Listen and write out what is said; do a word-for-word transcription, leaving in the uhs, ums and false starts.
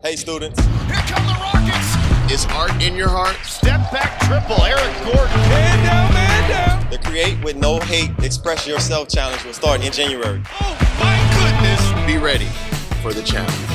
Hey, students. Here come the Rockets. Is art in your heart? Step back triple, Eric Gordon. Man down, man down. The Create with No Hate, Express Yourself challenge will start in January. Oh, my goodness. Be ready for the challenge.